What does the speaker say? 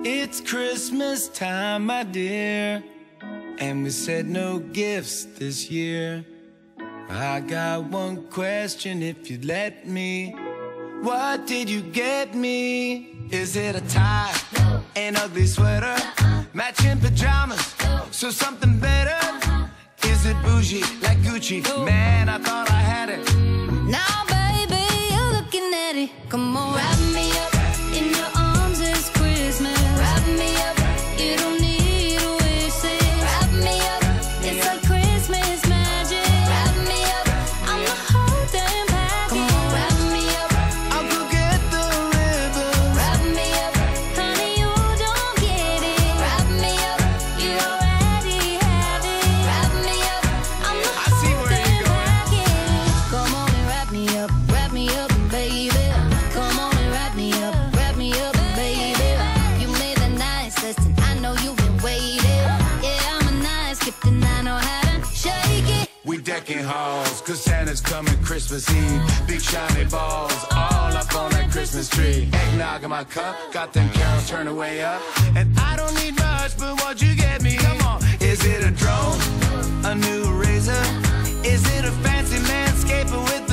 It's Christmas time, my dear, and we said no gifts this year. I got one question if you'd let me. What did you get me? Is it a tie, an ugly sweater, matching pajamas, so something better? Is it bougie like Gucci? Man, I thought I had it. Now baby, you're looking at it. Come on, wrap me up in your arms, it's Christmas. Wrap me up, you don't need to wish it. Wrap me up, it's like Christmas magic. Wrap me up, I'm the whole damn package. Come on, wrap me up, I'll go get the ribbon. wrap me up, honey, you don't get it. Wrap me up, you already have it. Wrap me up, I'm the I see whole where damn you're going. package. Come on and wrap me up, baby. Come on and wrap me up, baby. You made a nice listen, I know you've been waiting. Yeah, I'm a nice gift and I know how to shake it. We decking halls, cause Santa's coming Christmas Eve. Big shiny balls, all up on that Christmas tree. Eggnog in my cup, got them carols turned way up. And I don't need much, but what'd you get me? Come on. Is it a drone, a new razor? Is it a fancy landscaper with